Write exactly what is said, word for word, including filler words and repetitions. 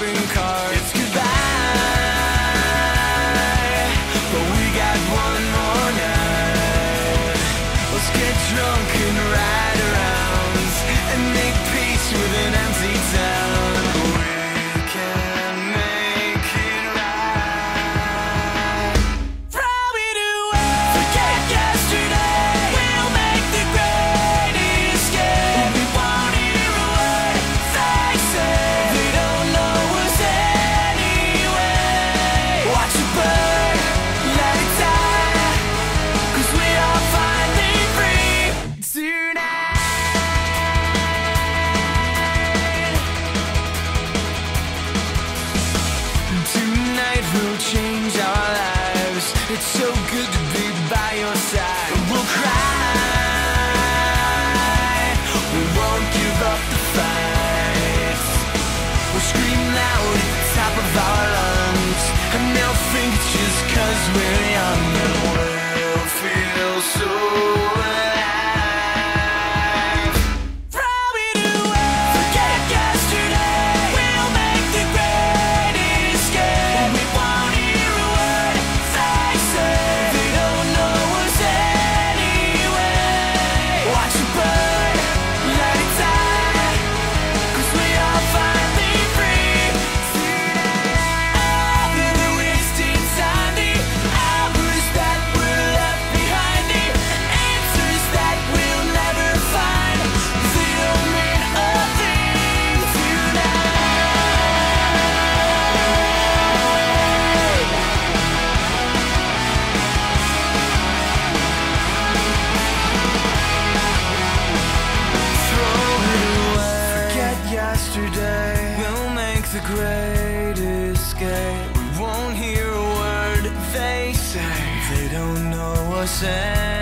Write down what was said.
shopping cart. It's goodbye, but we got one more night. Let's get drunk and ride around and make peace with an empty town. We can make it right. Throw it away, forget yesterday. We'll make the great escape. We won't hear a word they say. They don't know us anyway. Watch it burn, let it die, 'cause we are finally free tonight. Tonight we'll change our lives. It's so good to be by your side. We'll cry, we won't give up the fight. We'll scream loud at the top of our lungs, and they'll think it's just 'cause we're young, and we'll feel so alive. Throw it away, forget yesterday. We'll make the great escape. We won't hear a word they say. They don't know us anyway. Watch it burn, let it die, 'cause we are finally free tonight. After the wasted time, the hours that were left behind, the answers that we'll never find, they don't mean a thing tonight. Throw it away, forget yesterday. We'll make the great escape. We won't hear a word they say. They don't know us